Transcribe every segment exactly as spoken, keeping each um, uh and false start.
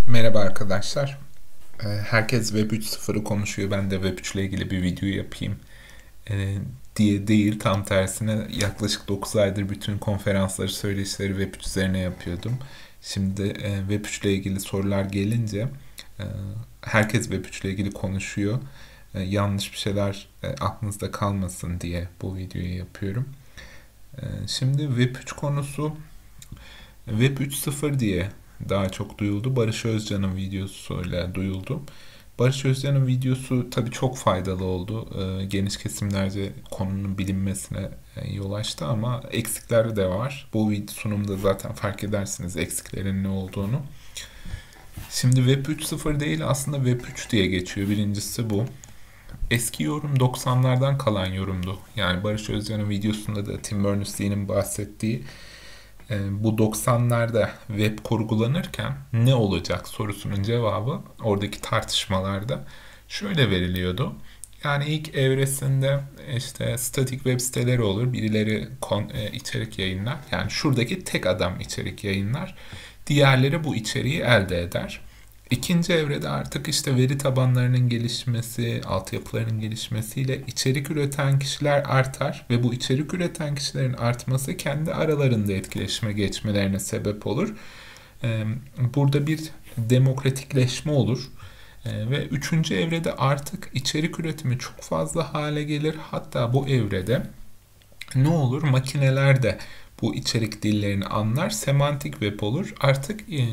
Merhaba arkadaşlar. Ee, Herkes Web üç nokta sıfırı konuşuyor. Ben de Web üç ile ilgili bir video yapayım ee, diye değil. Tam tersine yaklaşık dokuz aydır bütün konferansları, söyleşileri Web üç üzerine yapıyordum. Şimdi e, Web üç ile ilgili sorular gelince e, herkes Web üç ile ilgili konuşuyor. E, yanlış bir şeyler e, aklınızda kalmasın diye bu videoyu yapıyorum. E, şimdi Web üç konusu Web üç nokta sıfır diye daha çok duyuldu. Barış Özcan'ın videosuyla duyuldu. Barış Özcan'ın videosu tabii çok faydalı oldu. Ee, geniş kesimlerce konunun bilinmesine e, yol açtı ama eksikleri de var. Bu video sunumda zaten fark edersiniz eksiklerin ne olduğunu. Şimdi Web üç nokta sıfır değil aslında Web üç diye geçiyor. Birincisi bu. Eski yorum doksanlardan kalan yorumdu. Yani Barış Özcan'ın videosunda da Tim Berners-Lee'nin bahsettiği bu doksanlarda web kurgulanırken ne olacak sorusunun cevabı oradaki tartışmalarda şöyle veriliyordu. Yani ilk evresinde işte statik web siteleri olur. Birileri kon, e, içerik yayınlar. Yani şuradaki tek adam içerik yayınlar. Diğerleri bu içeriği elde eder. İkinci evrede artık işte veri tabanlarının gelişmesi, altyapılarının gelişmesiyle içerik üreten kişiler artar ve bu içerik üreten kişilerin artması kendi aralarında etkileşime geçmelerine sebep olur. Burada bir demokratikleşme olur. Ve üçüncü evrede artık içerik üretimi çok fazla hale gelir. Hatta bu evrede ne olur? Makineler de bu içerik dillerini anlar. Semantik web olur. Artık e,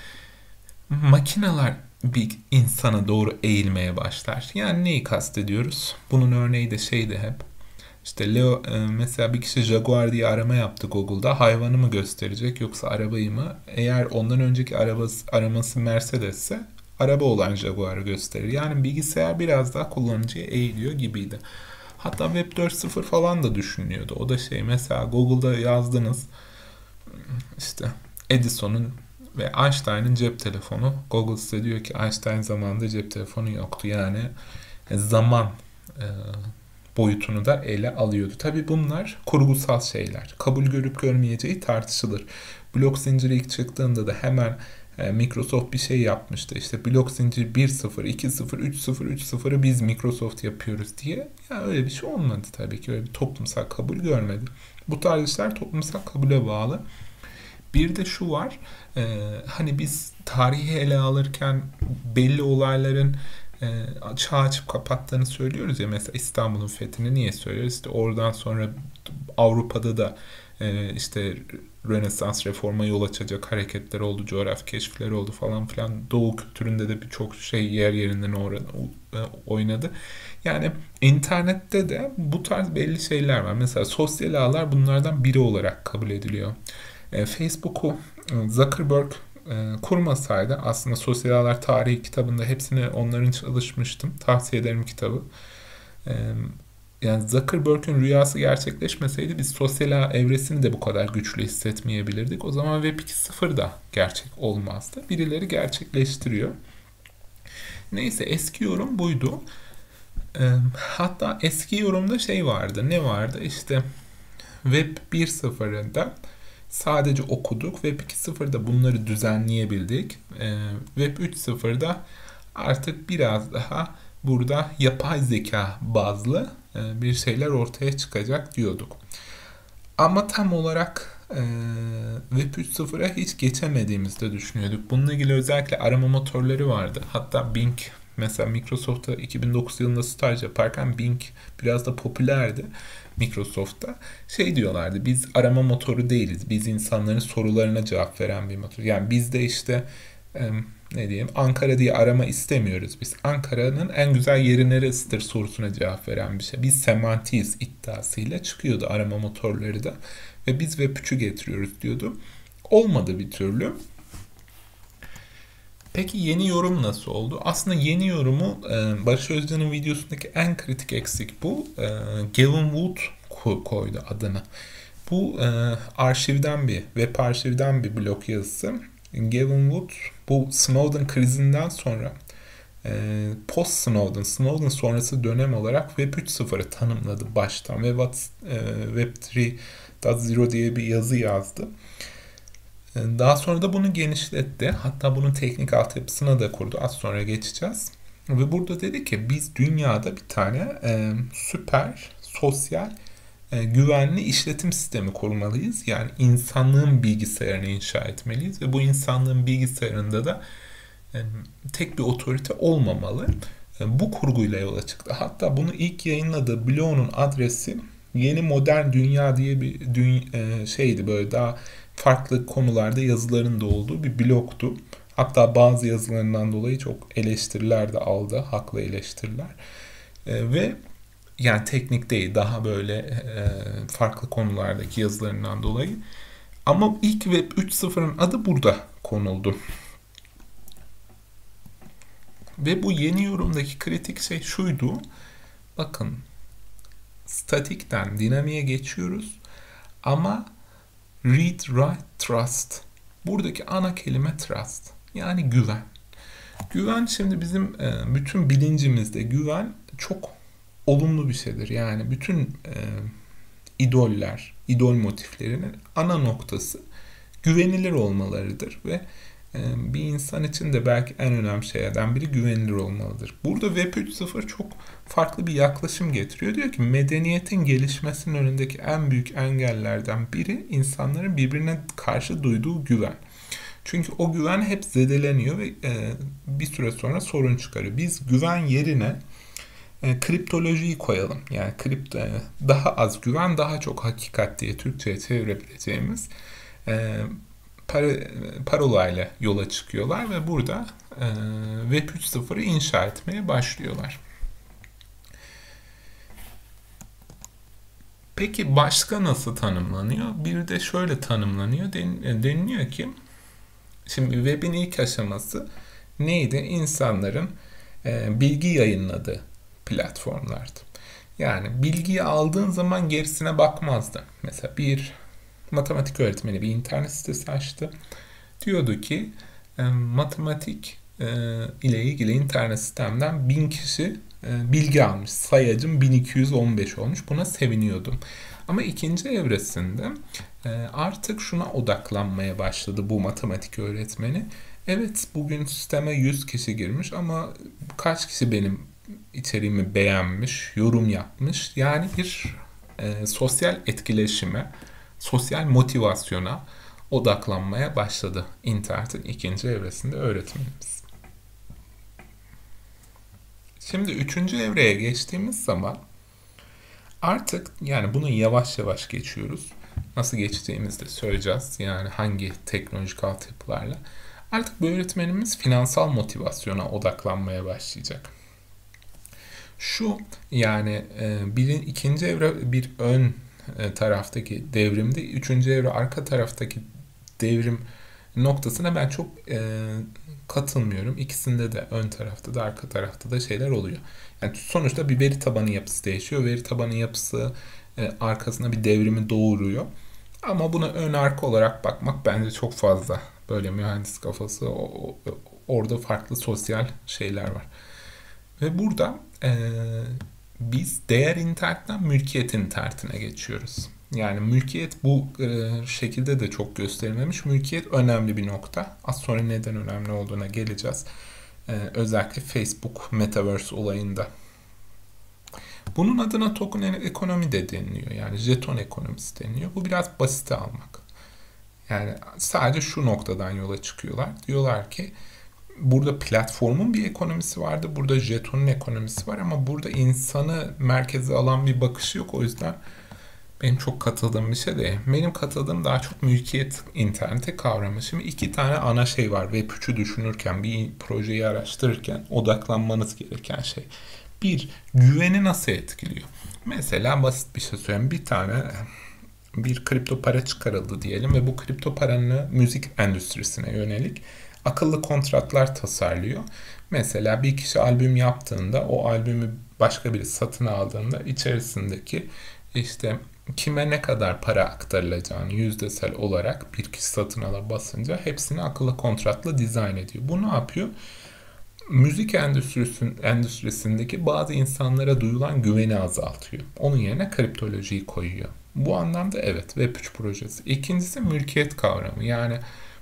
makineler bir insana doğru eğilmeye başlar. Yani neyi kastediyoruz? Bunun örneği de şeydi hep. İşte Leo mesela bir kişi Jaguar diye arama yaptı Google'da. Hayvanı mı gösterecek yoksa arabayı mı? Eğer ondan önceki arabası, araması Mercedes'se araba olan Jaguar'ı gösterir. Yani bilgisayar biraz daha kullanıcıya eğiliyor gibiydi. Hatta Web dört nokta sıfır falan da düşünülüyordu. O da şey mesela Google'da yazdınız işte Edison'un ve Einstein'ın cep telefonu. Google size diyor ki Einstein zamanında cep telefonu yoktu. Yani zaman e, boyutunu da ele alıyordu. Tabii bunlar kurgusal şeyler. Kabul görüp görmeyeceği tartışılır. Blok zinciri ilk çıktığında da hemen e, Microsoft bir şey yapmıştı. İşte blok zincir bir nokta sıfır, iki nokta sıfır, üç nokta sıfır, üç nokta sıfırı biz Microsoft yapıyoruz diye. Yani öyle bir şey olmadı tabii ki. Öyle bir toplumsal kabul görmedi. Bu tarz işler toplumsal kabule bağlı. Bir de şu var, e, hani biz tarihi ele alırken belli olayların e, çağ açıp kapattığını söylüyoruz ya. Mesela İstanbul'un fethini niye söylüyoruz? İşte oradan sonra Avrupa'da da e, işte Rönesans reforma yol açacak hareketler oldu, coğrafi keşifler oldu falan filan. Doğu kültüründe de birçok şey yer yerinden oynadı. Yani internette de bu tarz belli şeyler var. Mesela sosyal ağlar bunlardan biri olarak kabul ediliyor. E, Facebook'u Zuckerberg e, kurmasaydı aslında Sosyal Ağlar Tarihi kitabında hepsini onların çalışmıştım. Tavsiye ederim kitabı. E, yani Zuckerberg'ün rüyası gerçekleşmeseydi biz sosyal ağ evresini de bu kadar güçlü hissetmeyebilirdik. O zaman Web iki nokta sıfır da gerçek olmazdı. Birileri gerçekleştiriyor. Neyse eski yorum buydu. E, hatta eski yorumda şey vardı. Ne vardı? İşte Web bir nokta sıfırda sadece okuduk. Web iki nokta sıfırda bunları düzenleyebildik. Ee, Web üç nokta sıfırda artık biraz daha burada yapay zeka bazlı e, bir şeyler ortaya çıkacak diyorduk. Ama tam olarak e, Web üç nokta sıfıra hiç geçemediğimizde düşünüyorduk. Bununla ilgili özellikle arama motorları vardı. Hatta Bing mesela Microsoft'ta iki bin dokuz yılında staj yaparken Bing biraz da popülerdi. Microsoft'ta şey diyorlardı, biz arama motoru değiliz, biz insanların sorularına cevap veren bir motor. Yani biz de işte e, ne diyeyim Ankara diye arama istemiyoruz, biz Ankara'nın en güzel yeri neresidir sorusuna cevap veren bir şey. Biz semantiyiz iddiasıyla çıkıyordu arama motorları da ve biz Web üçü getiriyoruz diyordu. Olmadı bir türlü. Peki yeni yorum nasıl oldu? Aslında yeni yorumu e, Barış Özcan'ın videosundaki en kritik eksik bu. E, Gavin Wood koydu adını. Bu e, arşivden bir, web arşivden bir blog yazısı. Gavin Wood bu Snowden krizinden sonra e, post Snowden, Snowden sonrası dönem olarak Web üç nokta sıfırı tanımladı baştan ve Web, e, Web üç nokta sıfır diye bir yazı yazdı. Daha sonra da bunu genişletti. Hatta bunun teknik altyapısına da kurdu. Az sonra geçeceğiz. Ve burada dedi ki biz dünyada bir tane e, süper sosyal e, güvenli işletim sistemi kurmalıyız. Yani insanlığın bilgisayarını inşa etmeliyiz. Ve bu insanlığın bilgisayarında da e, tek bir otorite olmamalı. E, bu kurguyla yola çıktı. Hatta bunu ilk yayınladığı blogunun adresi Yeni Modern Dünya diye bir dü- e, şeydi, böyle daha farklı konularda yazıların da olduğu bir blogdu. Hatta bazı yazılarından dolayı çok eleştiriler de aldı. Haklı eleştiriler. E, ve yani teknik değil, daha böyle e, farklı konulardaki yazılarından dolayı. Ama ilk Web üç nokta sıfırın adı burada konuldu. Ve bu yeni yorumdaki kritik şey şuydu. Bakın, statikten dinamiğe geçiyoruz. Ama read, write, trust. Buradaki ana kelime trust. Yani güven. Güven, şimdi bizim e, bütün bilincimizde güven çok olumlu bir şeydir. Yani bütün e, idoller, idol motiflerinin ana noktası güvenilir olmalarıdır ve e, bir insan için de belki en önemli şeylerden biri güvenilir olmalıdır. Burada Web üç nokta sıfır çok farklı bir yaklaşım getiriyor. Diyor ki medeniyetin gelişmesinin önündeki en büyük engellerden biri insanların birbirine karşı duyduğu güven. Çünkü o güven hep zedeleniyor ve e, bir süre sonra sorun çıkarıyor. Biz güven yerine e, kriptolojiyi koyalım. Yani kripto, e, daha az güven, daha çok hakikat diye Türkçe'ye çevirebileceğimiz e, par parolayla yola çıkıyorlar ve burada e, Web üç nokta sıfırı inşa etmeye başlıyorlar. Peki başka nasıl tanımlanıyor? Bir de şöyle tanımlanıyor. Den deniliyor ki şimdi web'in ilk aşaması neydi? İnsanların e, bilgi yayınladığı platformlardı. Yani bilgiyi aldığın zaman gerisine bakmazdı. Mesela bir matematik öğretmeni bir internet sitesi açtı. Diyordu ki e, matematik e, ile ilgili internet sitemden bin kişi e, bilgi almış. Sayacım bin iki yüz on beş olmuş. Buna seviniyordum. Ama ikinci evresinde e, artık şuna odaklanmaya başladı bu matematik öğretmeni. Evet, bugün sisteme yüz kişi girmiş ama kaç kişi benim içeriğimi beğenmiş, yorum yapmış. Yani bir e, sosyal etkileşime, sosyal motivasyona odaklanmaya başladı internetin ikinci evresinde öğretmenimiz. Şimdi üçüncü evreye geçtiğimiz zaman artık yani bunu yavaş yavaş geçiyoruz. Nasıl geçtiğimizi de söyleyeceğiz. Yani hangi teknolojik altyapılarla. Artık bu öğretmenimiz finansal motivasyona odaklanmaya başlayacak. Şu yani birin ikinci evre bir ön taraftaki devrimde, üçüncü evre arka taraftaki devrim noktasına ben çok e, katılmıyorum. İkisinde de ön tarafta da arka tarafta da şeyler oluyor. Yani sonuçta bir veri tabanı yapısı değişiyor. Veri tabanı yapısı e, arkasında bir devrimi doğuruyor. Ama buna ön arka olarak bakmak bence çok fazla. Böyle mühendis kafası, o, o, orada farklı sosyal şeyler var. Ve burada e, biz değer internetten mülkiyet internetine geçiyoruz. Yani mülkiyet bu e, şekilde de çok gösterilmemiş. Mülkiyet önemli bir nokta. Az sonra neden önemli olduğuna geleceğiz. E, özellikle Facebook Metaverse olayında. Bunun adına token ekonomi de deniliyor. Yani jeton ekonomisi deniliyor. Bu biraz basite almak. Yani sadece şu noktadan yola çıkıyorlar. Diyorlar ki burada platformun bir ekonomisi vardı. Burada jetonun ekonomisi var ama burada insanı merkeze alan bir bakışı yok. O yüzden benim çok katıldığım bir şey değil. Benim katıldığım daha çok mülkiyet interneti kavramı. Şimdi iki tane ana şey var. Web üçü düşünürken, bir projeyi araştırırken odaklanmanız gereken şey. Bir, güveni nasıl etkiliyor? Mesela basit bir şey söyleyeyim. Bir tane bir kripto para çıkarıldı diyelim ve bu kripto paranın müzik endüstrisine yönelik akıllı kontratlar tasarlıyor. Mesela bir kişi albüm yaptığında, o albümü başka biri satın aldığında içerisindeki işte kime ne kadar para aktarılacağını yüzdesel olarak bir kişi satın ala basınca hepsini akıllı kontratla dizayn ediyor. Bu ne yapıyor? Müzik endüstrisinin, endüstrisindeki bazı insanlara duyulan güveni azaltıyor. Onun yerine kriptolojiyi koyuyor. Bu anlamda evet, Web üç projesi. İkincisi mülkiyet kavramı. Yani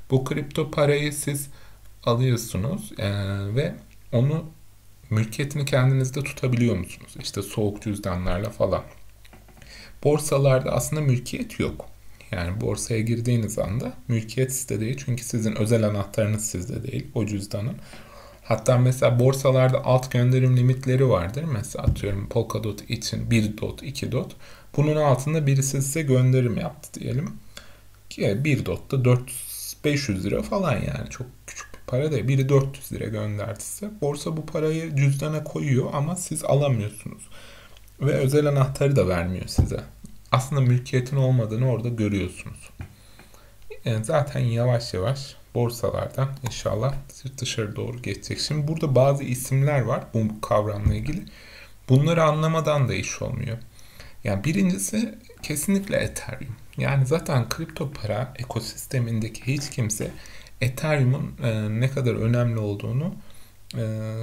Bu kripto parayı siz alıyorsunuz e, ve onu mülkiyetini kendinizde tutabiliyor musunuz? İşte soğuk cüzdanlarla falan. Borsalarda aslında mülkiyet yok. Yani borsaya girdiğiniz anda mülkiyet sizde değil. Çünkü sizin özel anahtarınız sizde değil o cüzdanın. Hatta mesela borsalarda alt gönderim limitleri vardır. Mesela atıyorum Polkadot için bir dot, iki dot. Bunun altında birisi size gönderim yaptı diyelim. Ki bir dotta dört yüz beş yüz lira falan, yani çok küçük bir para değil. Biri dört yüz lira gönderdi size. Borsa bu parayı cüzdana koyuyor ama siz alamıyorsunuz. Ve özel anahtarı da vermiyor size. Aslında mülkiyetin olmadığını orada görüyorsunuz. Yani zaten yavaş yavaş borsalardan inşallah dışarı doğru geçecek. Şimdi burada bazı isimler var bu kavramla ilgili. Bunları anlamadan da iş olmuyor. Yani birincisi kesinlikle Ethereum. Yani zaten kripto para ekosistemindeki hiç kimse Ethereum'un e, ne kadar önemli olduğunu e,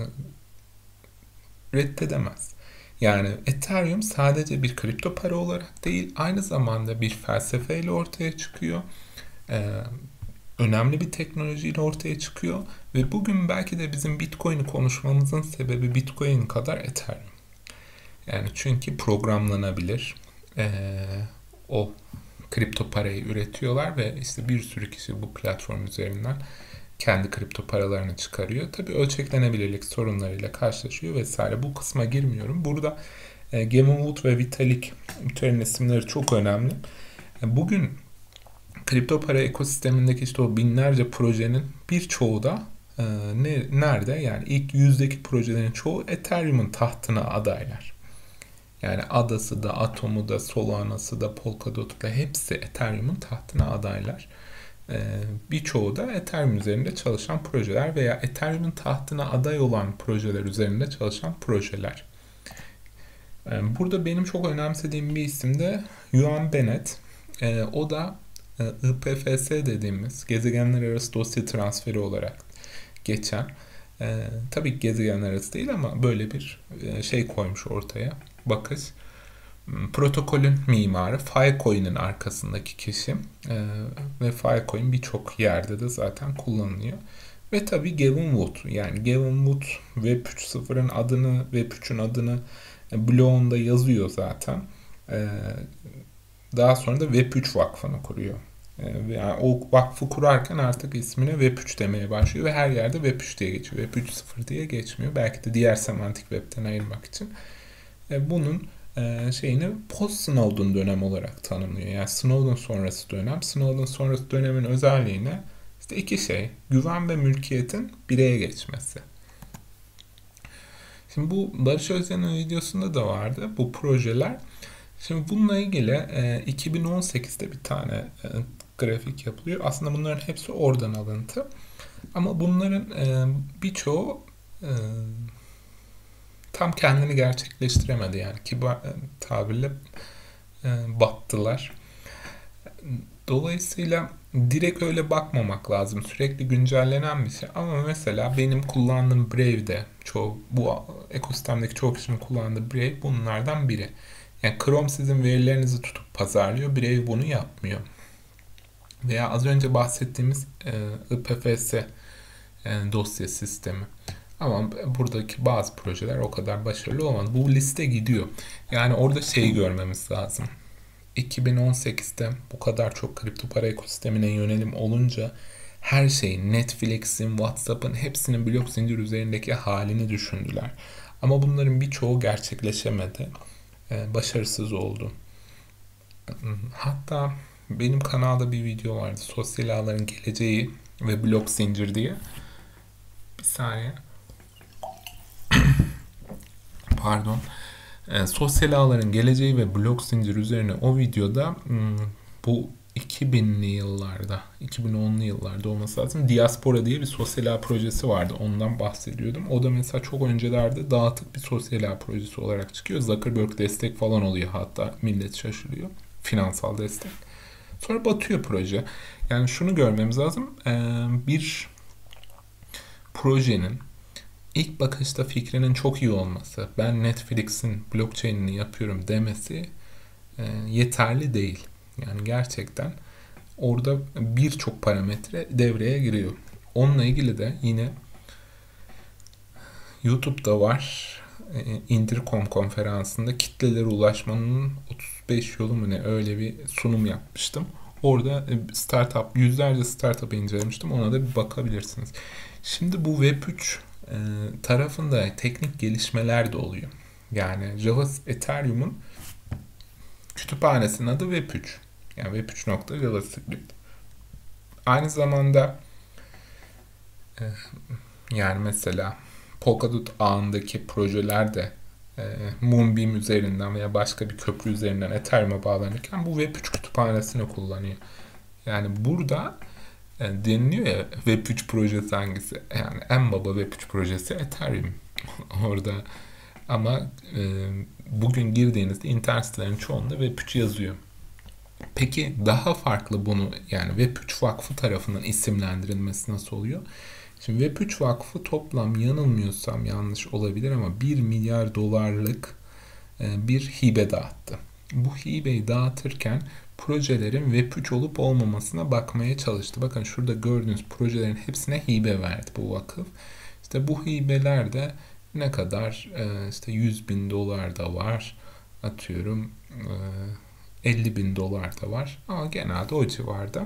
reddedemez. Yani Ethereum sadece bir kripto para olarak değil, aynı zamanda bir felsefeyle ortaya çıkıyor. Ee, önemli bir teknolojiyle ortaya çıkıyor. Ve bugün belki de bizim Bitcoin'i konuşmamızın sebebi Bitcoin kadar Ethereum. Yani çünkü programlanabilir. Ee, o kripto parayı üretiyorlar ve işte bir sürü kişi bu platform üzerinden kendi kripto paralarını çıkarıyor. Tabii ölçeklenebilirlik sorunlarıyla karşılaşıyor vesaire. Bu kısma girmiyorum. Burada e, Gavin Wood ve Vitalik Buterin'in isimleri çok önemli. E, bugün kripto para ekosistemindeki işte o binlerce projenin birçoğu da e, ne, nerede? Yani ilk yüzdeki projelerin çoğu Ethereum'un tahtına adaylar. Yani Adası da, Atom'u da, Solana'sı da, Polkadot'u da hepsi Ethereum'un tahtına adaylar. Birçoğu da Ethereum üzerinde çalışan projeler veya Ethereum'un tahtına aday olan projeler üzerinde çalışan projeler. Burada benim çok önemsediğim bir isim de Yuan Bennett. O da I P F S dediğimiz gezegenler arası dosya transferi olarak geçen, tabii ki gezegenler arası değil ama böyle bir şey koymuş ortaya, bakış. Protokolün mimarı, Filecoin'in arkasındaki kişi ee, ve Filecoin birçok yerde de zaten kullanılıyor. Ve tabii Gavin Wood, yani Gavin Wood Web üç nokta sıfırın adını, Web üçün adını blogunda yazıyor zaten. Ee, daha sonra da Web üç Vakfı'nı kuruyor. Ee, yani o vakfı kurarken artık ismine Web üç demeye başlıyor ve her yerde Web üç diye geçiyor. Web üç nokta sıfır diye geçmiyor. Belki de diğer semantik web'ten ayırmak için. Ee, bunun şeyini post Snowden dönem olarak tanımlıyor. Yani Snowden sonrası dönem. Snowden sonrası dönemin özelliğine işte iki şey: güven ve mülkiyetin bireye geçmesi. Şimdi bu Barış Özcan'ın videosunda da vardı bu projeler. Şimdi bununla ilgili iki bin on sekizde bir tane grafik yapılıyor. Aslında bunların hepsi oradan alıntı. Ama bunların birçoğu tam kendini gerçekleştiremedi, yani kibar tabirle e, battılar. Dolayısıyla direkt öyle bakmamak lazım. Sürekli güncellenen bir şey. Ama mesela benim kullandığım Brave'de, çoğu, bu ekosistemdeki çoğu kişinin kullandığı Brave bunlardan biri. Yani Chrome sizin verilerinizi tutup pazarlıyor. Brave bunu yapmıyor. Veya az önce bahsettiğimiz e, I P F S e, dosya sistemi. Ama buradaki bazı projeler o kadar başarılı olmadı. Bu liste gidiyor. Yani orada şeyi görmemiz lazım. iki bin on sekizde bu kadar çok kripto para ekosistemine yönelim olunca her şeyin, Netflix'in, WhatsApp'ın hepsinin blok zincir üzerindeki halini düşündüler. Ama bunların birçoğu gerçekleşemedi. Ee, başarısız oldu. Hatta benim kanalda bir video vardı. Sosyal ağların geleceği ve blok zincir diye. Bir saniye. Pardon. E, sosyal ağların geleceği ve blok zincir üzerine o videoda hmm, bu iki binli yıllarda, iki bin onlu yıllarda olması lazım, Diaspora diye bir sosyal ağ projesi vardı. Ondan bahsediyordum. O da mesela çok öncelerde dağıtık bir sosyal ağ projesi olarak çıkıyor. Zuckerberg destek falan oluyor, hatta millet şaşırıyor. Finansal destek. Sonra batıyor proje. Yani şunu görmemiz lazım. E, bir projenin İlk bakışta fikrinin çok iyi olması, ben Netflix'in blockchain'ini yapıyorum demesi e, yeterli değil. Yani gerçekten orada birçok parametre devreye giriyor. Onunla ilgili de yine YouTube'da var. Intercom konferansında kitlelere ulaşmanın otuz beş yolu mu ne, öyle bir sunum yapmıştım. Orada startup, yüzlerce startup'ı incelemiştim. Ona da bir bakabilirsiniz. Şimdi bu Web üç e, tarafında teknik gelişmeler de oluyor. Yani Java, Ethereum'un kütüphanesinin adı Web üç. Yani Web üç nokta JavaScript. Aynı zamanda e, yani mesela Polkadot ağındaki projeler de e, Moonbeam üzerinden veya başka bir köprü üzerinden Ethereum'a bağlanırken bu Web üç kütüphanesini kullanıyor. Yani burada e, deniliyor ya, Web üç projesi hangisi? Yani en baba Web üç projesi Ethereum. Orada ama e, bugün girdiğinizde internet sitelerinin çoğunda Web üç yazıyor. Peki daha farklı bunu, yani Web üç Vakfı tarafından isimlendirilmesi nasıl oluyor? Şimdi Web üç Vakfı toplam, yanılmıyorsam yanlış olabilir ama bir milyar dolarlık bir hibe dağıttı. Bu hibeyi dağıtırken projelerin Web üç olup olmamasına bakmaya çalıştı. Bakın şurada gördüğünüz projelerin hepsine hibe verdi bu vakıf. İşte bu hibeler de ne kadar? İşte yüz bin dolar da var. Atıyorum elli bin dolar da var. Ama genelde o civarda.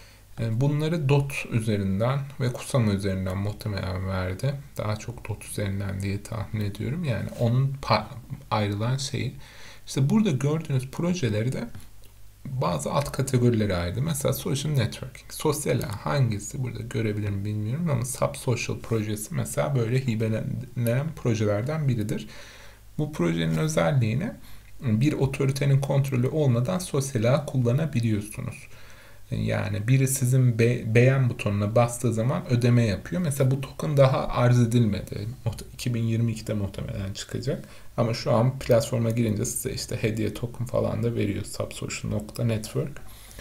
Bunları dot üzerinden ve Kusama üzerinden muhtemelen verdi. Daha çok dot üzerinden diye tahmin ediyorum. Yani onun ayrılan şeyi. İşte burada gördüğünüz projeleri de bazı alt kategorilere ayırdı. Mesela social networking. Sosyal ağ hangisi burada görebilir mi bilmiyorum ama subsocial projesi mesela böyle hibelenen projelerden biridir. Bu projenin özelliğini, bir otoritenin kontrolü olmadan sosyal ağ kullanabiliyorsunuz. Yani biri sizin be- beğen butonuna bastığı zaman ödeme yapıyor. Mesela bu token daha arz edilmedi. iki bin yirmi ikide muhtemelen çıkacak. Ama şu an platforma girince size işte hediye token falan da veriyor. subsocial nokta network.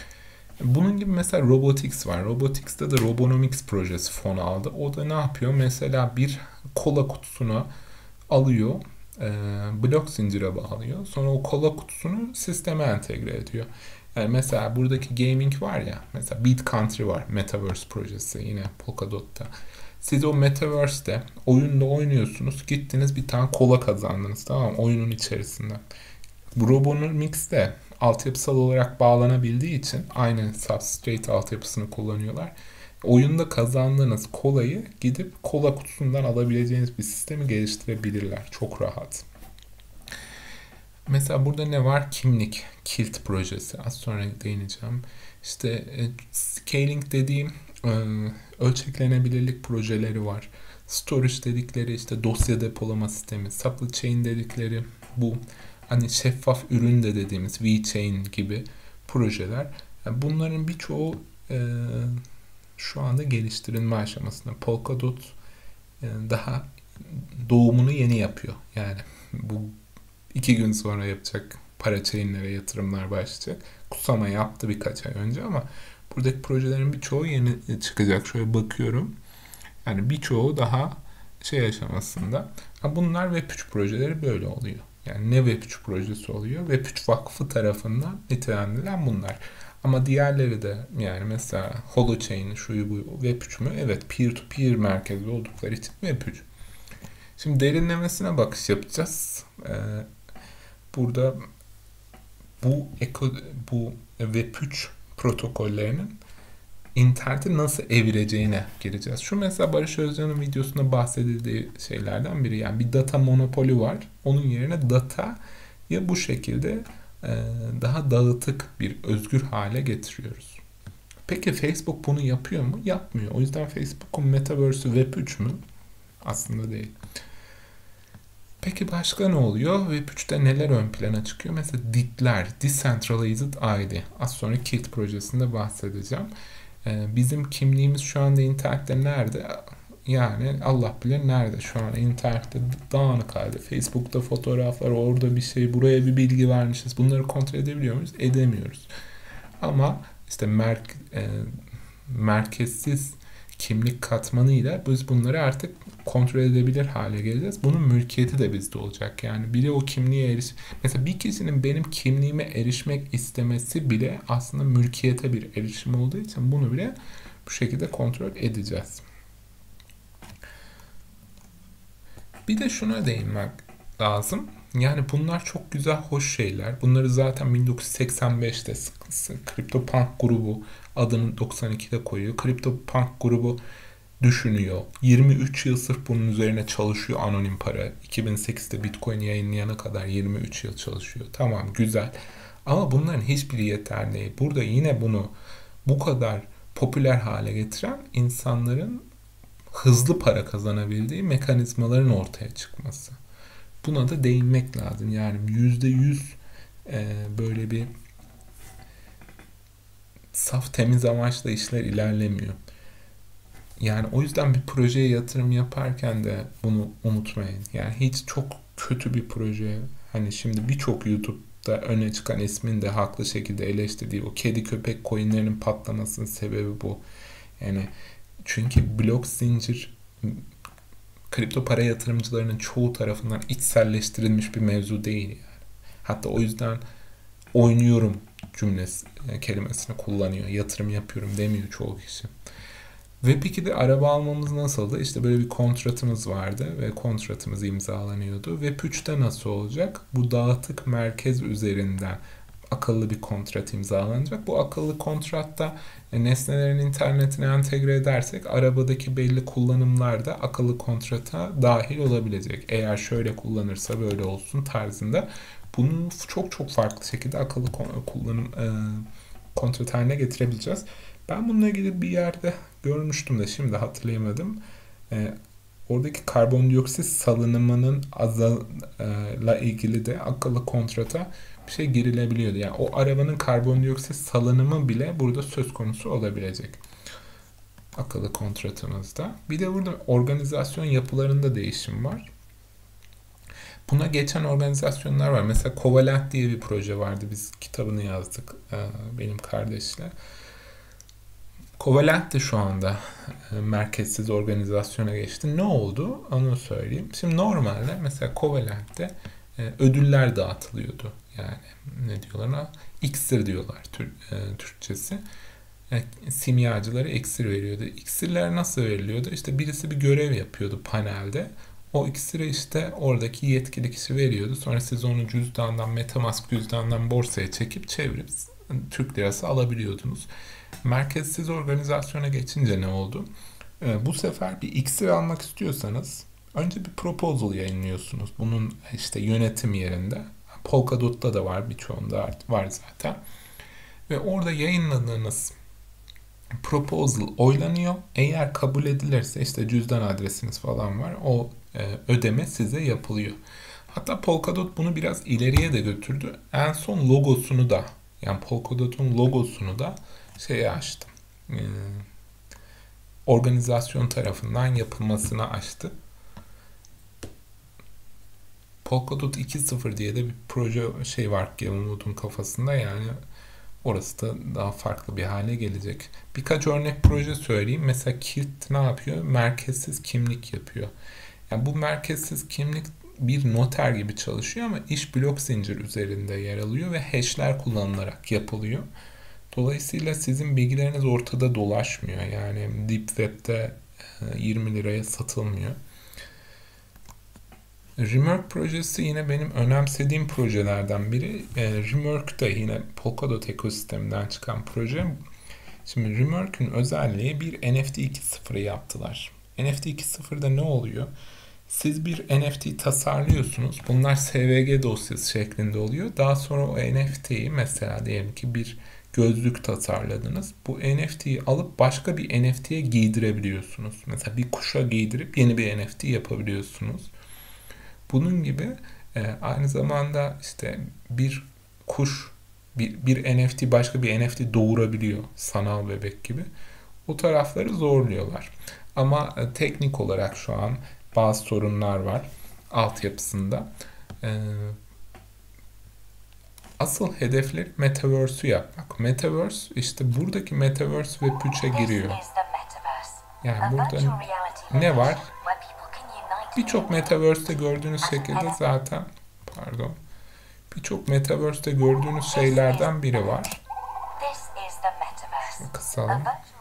Bunun gibi mesela Robotics var. Robotics'te de Robonomics projesi fon aldı. O da ne yapıyor? Mesela bir kola kutusuna alıyor, e, blok zincire bağlıyor. Sonra o kola kutusunu sisteme entegre ediyor. Yani mesela buradaki gaming var ya, mesela Beat Country var, Metaverse projesi yine Polkadot'ta. Siz o Metaverse'de oyunda oynuyorsunuz, gittiniz bir tane kola kazandınız, tamam mı? Oyunun içerisinden. Bu Robonomics'te altyapısal olarak bağlanabildiği için aynı substrate altyapısını kullanıyorlar. Oyunda kazandığınız kolayı gidip kola kutusundan alabileceğiniz bir sistemi geliştirebilirler. Çok rahat. Mesela burada ne var? Kimlik, Kilt projesi. Az sonra değineceğim. İşte e, scaling dediğim e, ölçeklenebilirlik projeleri var. Storage dedikleri işte dosya depolama sistemi. Supply chain dedikleri bu. Hani şeffaf ürün de dediğimiz V-Chain gibi projeler. Yani bunların birçoğu e, şu anda geliştirilme aşamasında. Polkadot e, daha doğumunu yeni yapıyor. Yani bu iki gün sonra yapacak para chain'lere yatırımlar başlayacak. Kusama yaptı birkaç ay önce ama buradaki projelerin birçoğu yeni çıkacak. Şöyle bakıyorum. Yani birçoğu daha şey aşamasında. Bunlar Web üç projeleri böyle oluyor. Yani ne Web üç projesi oluyor? Web üç Vakfı tarafından nitelendirilen bunlar. Ama diğerleri de, yani mesela Holochain, şu bu Web üç mü? Evet, peer-to-peer merkezli oldukları için Web üç. Şimdi derinlemesine bakış yapacağız. Ee, burada bu eko, bu Web üç protokollerinin interneti nasıl evireceğine gireceğiz. Şu mesela Barış Özcan'ın videosunda bahsedildiği şeylerden biri. Yani bir data monopoli var. Onun yerine datayı bu şekilde e, daha dağıtık bir özgür hale getiriyoruz. Peki Facebook bunu yapıyor mu? Yapmıyor. O yüzden Facebook'un Metaverse'ü Web üç mü? Aslında değil. Peki başka ne oluyor? Web üçte neler ön plana çıkıyor? Mesela D I T'ler, Decentralized I D. Az sonra Kilt projesinde bahsedeceğim. Ee, bizim kimliğimiz şu anda internette nerede? Yani Allah bilir nerede şu an internette dağınık halde. Facebook'ta fotoğraflar, orada bir şey, buraya bir bilgi vermişiz. Bunları kontrol edebiliyor muyuz? Edemiyoruz. Ama işte merk, e, merkezsiz kimlik katmanıyla biz bunları artık kontrol edebilir hale geleceğiz. Bunun mülkiyeti de bizde olacak. Yani biri o kimliğe eriş... Mesela bir kişinin benim kimliğime erişmek istemesi bile aslında mülkiyete bir erişim olduğu için bunu bile bu şekilde kontrol edeceğiz. Bir de şuna değinmek lazım. Yani bunlar çok güzel, hoş şeyler. Bunları zaten bin dokuz yüz seksen beşte CryptoPunk grubu adını doksan ikide koyuyor. CryptoPunk grubu düşünüyor. yirmi üç yıl sırf bunun üzerine çalışıyor anonim para. iki bin sekizde Bitcoin yayınlayana kadar yirmi üç yıl çalışıyor. Tamam, güzel. Ama bunların hiçbiri yeterli değil. Burada yine bunu bu kadar popüler hale getiren insanların hızlı para kazanabildiği mekanizmaların ortaya çıkması. Buna da değinmek lazım. Yani yüzde yüz e, böyle bir saf temiz amaçla işler ilerlemiyor. Yani o yüzden bir projeye yatırım yaparken de bunu unutmayın. Yani hiç çok kötü bir proje, hani şimdi birçok YouTube'da öne çıkan ismin de haklı şekilde eleştirdiği o kedi köpek coinlerinin patlamasının sebebi bu. Yani çünkü blok zincir kripto para yatırımcılarının çoğu tarafından içselleştirilmiş bir mevzu değil yani. Hatta o yüzden oynuyorum cümlesi, kelimesini kullanıyor. Yatırım yapıyorum demiyor çoğu kişi. Web ikide araba almamız nasıldı? İşte böyle bir kontratımız vardı ve kontratımız imzalanıyordu. Web üçte nasıl olacak? Bu dağıtık merkez üzerinden akıllı bir kontrat imzalanacak. Bu akıllı kontratta nesnelerin internetine entegre edersek arabadaki belli kullanımlar da akıllı kontrata dahil olabilecek. Eğer şöyle kullanırsa böyle olsun tarzında. Bunu çok çok farklı şekilde akıllı kullanım e, kontrat haline getirebileceğiz. Ben bununla ilgili bir yerde görmüştüm de şimdi hatırlayamadım. E, oradaki karbondioksit salınımının azalığıyla ilgili de akıllı kontrata bir şey girilebiliyordu. Yani o arabanın karbondioksit salınımı bile burada söz konusu olabilecek. Akıllı kontratımızda. Bir de burada organizasyon yapılarında değişim var. Buna geçen organizasyonlar var. Mesela Covalent diye bir proje vardı. Biz kitabını yazdık benim kardeşle. Covalent de şu anda merkezsiz organizasyona geçti. Ne oldu? Onu söyleyeyim. Şimdi normalde mesela Covalent'te ödüller dağıtılıyordu. Yani ne diyorlar ona? İksir diyorlar Tür, e, Türkçesi. Yani simyacılara iksir veriyordu. İksirler nasıl veriliyordu? İşte birisi bir görev yapıyordu panelde. O iksiri işte oradaki yetkili kişi veriyordu. Sonra siz onu cüzdandan, MetaMask cüzdandan borsaya çekip çevirip Türk lirası alabiliyordunuz. Merkezsiz organizasyona geçince ne oldu? Ee, bu sefer bir iksir almak istiyorsanız önce bir proposal yayınlıyorsunuz. Bunun işte yönetim yerinde. Polkadot'ta da var, birçoğunda var zaten. Ve orada yayınladığınız proposal oylanıyor. Eğer kabul edilirse işte cüzdan adresiniz falan var. O e, ödeme size yapılıyor. Hatta Polkadot bunu biraz ileriye de götürdü. En son logosunu da, yani Polkadot'un logosunu da şeye açtı. E, organizasyon tarafından yapılmasına açtı. Polkadot iki nokta sıfır diye de bir proje şey var Gavin kafasında, yani orası da daha farklı bir hale gelecek. Birkaç örnek proje söyleyeyim. Mesela Kirt ne yapıyor? Merkezsiz kimlik yapıyor. Yani bu merkezsiz kimlik bir noter gibi çalışıyor ama iş blok zincir üzerinde yer alıyor ve hash'ler kullanılarak yapılıyor. Dolayısıyla sizin bilgileriniz ortada dolaşmıyor. Yani Deep Web'de yirmi liraya satılmıyor. Remerk projesi yine benim önemsediğim projelerden biri. E, Remerk de yine Polkadot ekosisteminden çıkan proje. Şimdi Remerk'ün özelliği bir N F T iki nokta sıfırı yaptılar. N F T iki nokta sıfırda ne oluyor? Siz bir N F T tasarlıyorsunuz. Bunlar S V G dosyası şeklinde oluyor. Daha sonra o N F T'yi mesela diyelim ki bir gözlük tasarladınız. Bu N F T'yi alıp başka bir N F T'ye giydirebiliyorsunuz. Mesela bir kuşa giydirip yeni bir N F T yapabiliyorsunuz. Bunun gibi e, aynı zamanda işte bir kuş, bir, bir N F T başka bir N F T doğurabiliyor. Sanal bebek gibi. O tarafları zorluyorlar. Ama e, teknik olarak şu an bazı sorunlar var altyapısında. E, asıl hedefleri Metaverse'ü yapmak. Metaverse, işte buradaki Metaverse Web üçe giriyor. Yani burada ne var? Birçok Metaverse'te gördüğünüz şekilde zaten pardon birçok Metaverse'te gördüğünüz şeylerden biri var. Şunu kısalım.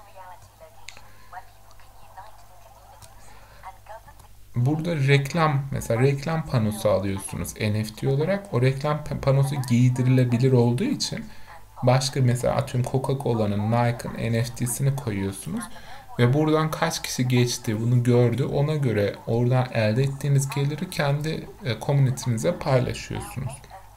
Burada reklam, mesela reklam panosu alıyorsunuz N F T olarak. O reklam panosu giydirilebilir olduğu için başka, mesela atıyorum Coca-Cola'nın, Nike'ın N F T'sini koyuyorsunuz ve buradan kaç kişi geçti bunu gördü. Ona göre oradan elde ettiğiniz geliri kendi komünitenize paylaşıyorsunuz.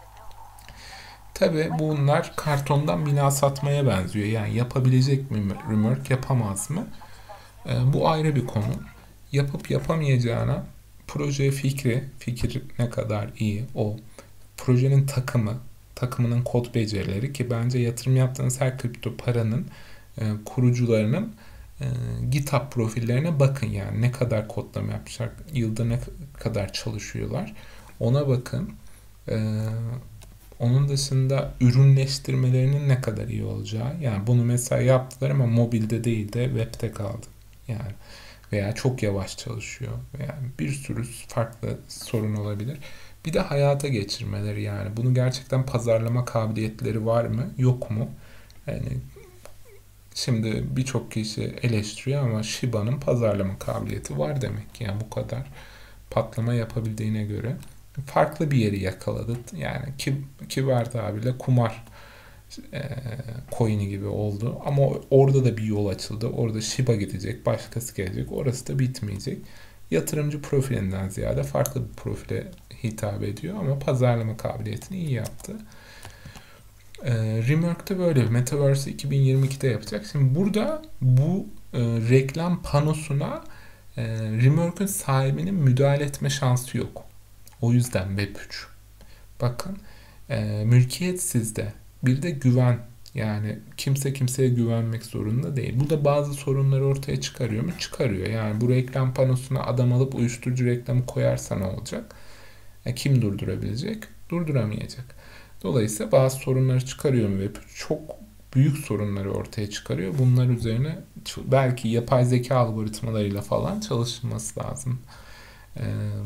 Tabi bunlar kartondan bina satmaya benziyor. Yani yapabilecek mi Remerk, yapamaz mı? Bu ayrı bir konu. Yapıp yapamayacağına, proje fikri, fikir ne kadar iyi, o projenin takımı, takımının kod becerileri, ki bence yatırım yaptığınız her kripto paranın e, kurucularının e, GitHub profillerine bakın, yani ne kadar kodlama yapmışlar, yılda ne kadar çalışıyorlar, ona bakın. E, onun dışında ürünleştirmelerinin ne kadar iyi olacağı, yani bunu mesela yaptılar ama mobilde değil de web'te kaldı. Yani veya çok yavaş çalışıyor veya bir sürü farklı sorun olabilir. Bir de hayata geçirmeleri, yani bunu gerçekten pazarlama kabiliyetleri var mı yok mu? Yani şimdi birçok kişi eleştiriyor ama Shiba'nın pazarlama kabiliyeti var demek, yani bu kadar patlama yapabildiğine göre farklı bir yeri yakaladı. Yani kibar tabirle kumar e, coin'i gibi oldu. Ama orada da bir yol açıldı. Orada Shiba gidecek, başkası gelecek. Orası da bitmeyecek. Yatırımcı profilinden ziyade farklı bir profile hitap ediyor ama pazarlama kabiliyetini iyi yaptı. E, Remerk'te böyle bir Metaverse iki bin yirmi ikide yapacak. Şimdi burada bu e, reklam panosuna e, Remerk'ün sahibinin müdahale etme şansı yok. O yüzden Web üç. Bakın, e, mülkiyet sizde. Bir de güven. Yani kimse kimseye güvenmek zorunda değil. Bu da bazı sorunları ortaya çıkarıyor mu? Çıkarıyor. Yani bu reklam panosuna adam alıp uyuşturucu reklamı koyarsa ne olacak? E, kim durdurabilecek? Durduramayacak. Dolayısıyla bazı sorunları çıkarıyor mu? Ve çok büyük sorunları ortaya çıkarıyor. Bunlar üzerine belki yapay zeka algoritmalarıyla falan çalışılması lazım. Ee,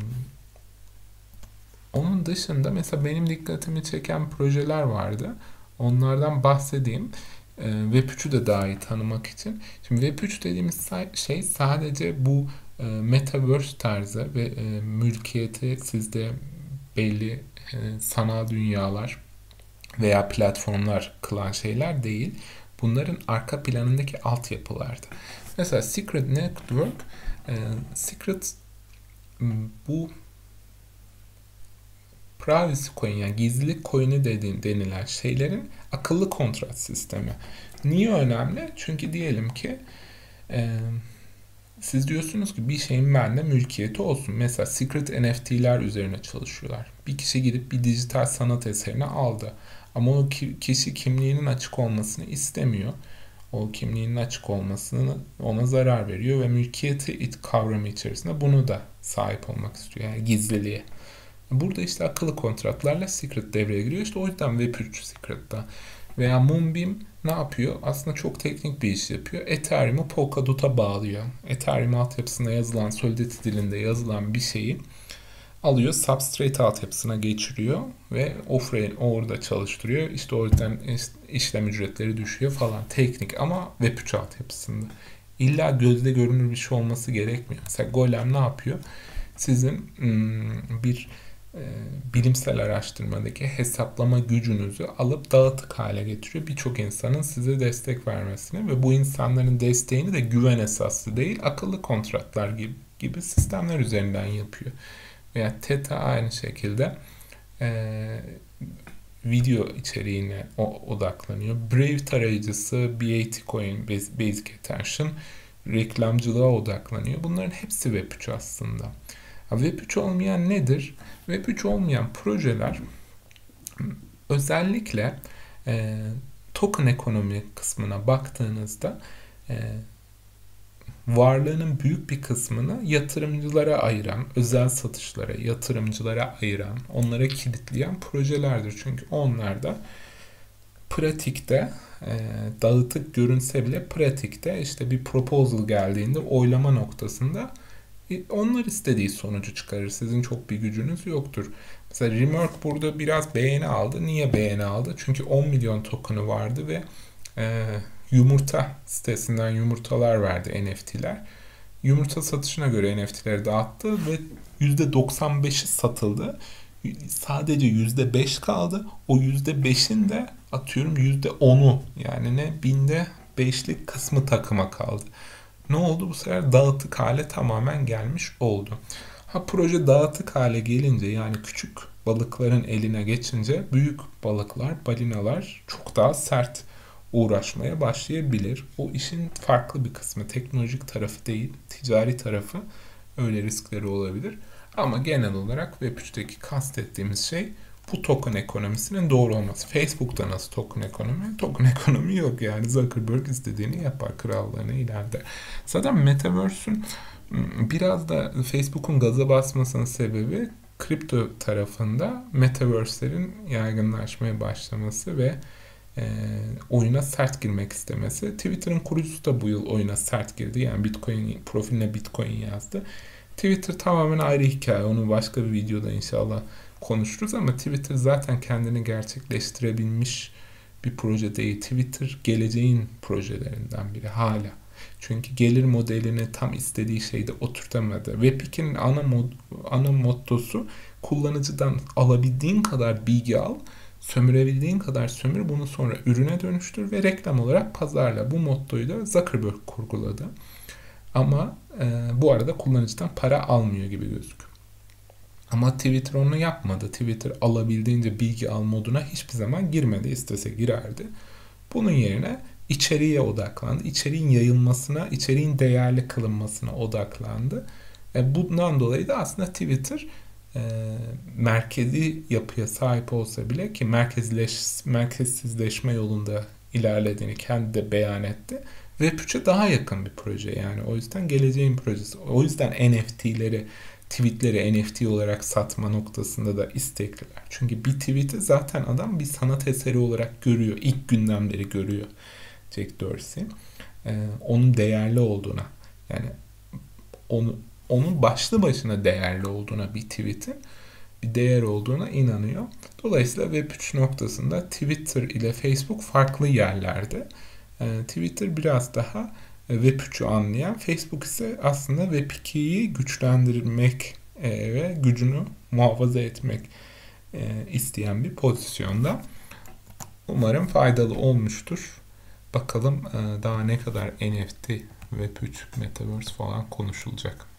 onun dışında mesela benim dikkatimi çeken projeler vardı. Onlardan bahsedeyim. Ee, Web üçü de daha iyi tanımak için. Şimdi Web üç dediğimiz şey sadece bu e, Metaverse tarzı ve e, mülkiyeti sizde belli e, sanal dünyalar veya platformlar kılan şeyler değil. Bunların arka planındaki altyapılardı. Mesela Secret Network, e, Secret bu privacy coin, yani gizlilik coin'i dediğin denilen şeylerin akıllı kontrat sistemi. Niye önemli? Çünkü diyelim ki e, siz diyorsunuz ki bir şeyin bende mülkiyeti olsun. Mesela Secret N F T'ler üzerine çalışıyorlar. Bir kişi gidip bir dijital sanat eserini aldı. Ama o kişi kimliğinin açık olmasını istemiyor. O kimliğinin açık olmasını ona zarar veriyor ve mülkiyeti kavramı içerisinde bunu da sahip olmak istiyor. Yani gizliliğe. Burada işte akıllı kontratlarla Secret devreye giriyor. İşte o yüzden Web üç Secret'ta. Veya Moonbeam ne yapıyor? Aslında çok teknik bir iş yapıyor. Ethereum'u Polkadot'a bağlıyor. Ethereum altyapısında yazılan, Solidity dilinde yazılan bir şeyi alıyor, Substrate altyapısına geçiriyor ve offrame orada çalıştırıyor. İşte o yüzden işlem ücretleri düşüyor falan. Teknik ama Web üç altyapısında. İlla gözle görünür bir şey olması gerekmiyor. Mesela Golem ne yapıyor? Sizin hmm, bir e, bilimsel araştırmadaki hesaplama gücünüzü alıp dağıtık hale getiriyor. Birçok insanın size destek vermesini ve bu insanların desteğini de güven esaslı değil, akıllı kontratlar gibi, gibi sistemler üzerinden yapıyor. Veya Theta aynı şekilde e, video içeriğine odaklanıyor. Brave tarayıcısı, B A T Coin, Basic Attention reklamcılığa odaklanıyor. Bunların hepsi Web üç aslında. Web üç olmayan nedir? Web üç olmayan projeler özellikle e, token ekonomi kısmına baktığınızda e, varlığının büyük bir kısmını yatırımcılara ayıran, özel satışlara, yatırımcılara ayıran, onlara kilitleyen projelerdir. Çünkü onlar da pratikte e, dağıtık görünse bile pratikte işte bir proposal geldiğinde oylama noktasında e, onlar istediği sonucu çıkarır. Sizin çok bir gücünüz yoktur. Mesela Remark burada biraz beğeni aldı. Niye beğeni aldı? Çünkü on milyon token'ı vardı ve e, yumurta sitesinden yumurtalar verdi N F T'ler. Yumurta satışına göre N F T'leri dağıttı ve yüzde doksan beşi satıldı. Sadece yüzde beş kaldı. O yüzde beşin de atıyorum yüzde onu, yani ne binde beşlik kısmı takıma kaldı. Ne oldu? Bu sefer dağıtık hale tamamen gelmiş oldu. Ha, proje dağıtık hale gelince, yani küçük balıkların eline geçince büyük balıklar, balinalar çok daha sert uğraşmaya başlayabilir. O işin farklı bir kısmı. Teknolojik tarafı değil, ticari tarafı, öyle riskleri olabilir. Ama genel olarak Web üçteki kastettiğimiz şey bu token ekonomisinin doğru olması. Facebook'ta nasıl token ekonomi? Token ekonomi yok yani. Zuckerberg istediğini yapar, krallığını ileride. Zaten Metaverse'ün biraz da Facebook'un gaza basmasının sebebi kripto tarafında Metaverse'lerin yaygınlaşmaya başlaması ve e, oyuna sert girmek istemesi. Twitter'ın kurucusu da bu yıl oyuna sert girdi. Yani Bitcoin profiline Bitcoin yazdı. Twitter tamamen ayrı hikaye. Onu başka bir videoda inşallah konuşuruz ama Twitter zaten kendini gerçekleştirebilmiş bir proje değil. Twitter geleceğin projelerinden biri hala. Çünkü gelir modelini tam istediği şeyde oturtamadı. Web iki'nin ana, mod, ana mottosu kullanıcıdan alabildiğin kadar bilgi al, sömürebildiğin kadar sömür, bunu sonra ürüne dönüştür ve reklam olarak pazarla. Bu mottoyu da Zuckerberg kurguladı. Ama e, bu arada kullanıcıdan para almıyor gibi gözüküyor. Ama Twitter onu yapmadı. Twitter alabildiğince bilgi al moduna hiçbir zaman girmedi. İstese girerdi. Bunun yerine içeriğe odaklandı. İçeriğin yayılmasına, içeriğin değerli kılınmasına odaklandı. E, bundan dolayı da aslında Twitter e, merkezi yapıya sahip olsa bile, ki merkezleş, merkezsizleşme yolunda ilerlediğini kendi de beyan etti. Web üçe daha yakın bir proje yani. O yüzden geleceğin projesi. O yüzden N F T'leri, tweetleri N F T olarak satma noktasında da istekliler. Çünkü bir tweet'i zaten adam bir sanat eseri olarak görüyor. İlk günden beri görüyor Jack Dorsey. Ee, onun değerli olduğuna, yani onu, onun başlı başına değerli olduğuna, bir tweet'in bir değer olduğuna inanıyor. Dolayısıyla Web üç noktasında Twitter ile Facebook farklı yerlerde. Twitter biraz daha Web üçü anlayan, Facebook ise aslında Web iki'yi güçlendirmek ve gücünü muhafaza etmek isteyen bir pozisyonda. Umarım faydalı olmuştur. Bakalım daha ne kadar N F T, Web üç, Metaverse falan konuşulacak.